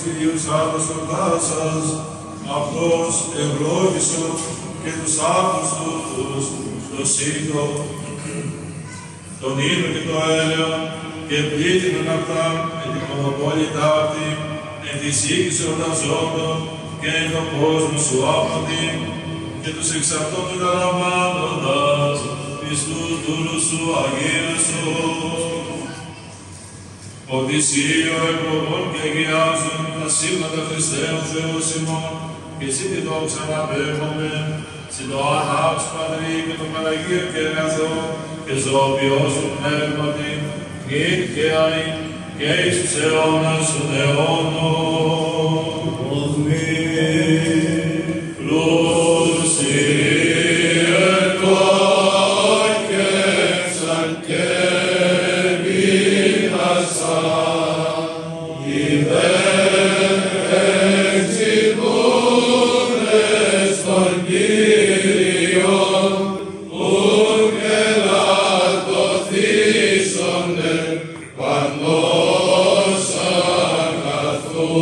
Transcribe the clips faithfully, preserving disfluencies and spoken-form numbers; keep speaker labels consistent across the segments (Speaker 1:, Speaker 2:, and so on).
Speaker 1: Κυρίους άδος ορτάσας, αυτός ευλόγησον και τους άδους τούτους, το σύντο, τον ήλιο και το έλαιο, και πλήττυνον αυτά εν την μονοπόλητα αυτή, εν της οίκης εορταζόντων και εν τον κόσμο σου άποντι, και τους εξ αυτών του καταλαμβάνοντας, εις τους δούλους σου Αγίου σου. Ότι εσύ ο εκλογών και αγιάζουν τα σύμπαντα Χριστέων Θεός ημών, και εσύ τη δόξα να απέχομαι, συν το ανάψ Πατρί και το Παναγίο και αγαθό, και ζωοποιός του πνεύματι, νυν και αΐν, και εις τους αιώνας των αιώνων. Πλούσιοι εκόκεψαν και μείνασαν, οι δε εξηγούνες των Κύριων, ουρ και λατωθήσονται παντός αγαθού.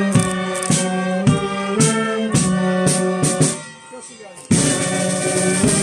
Speaker 2: Thank you.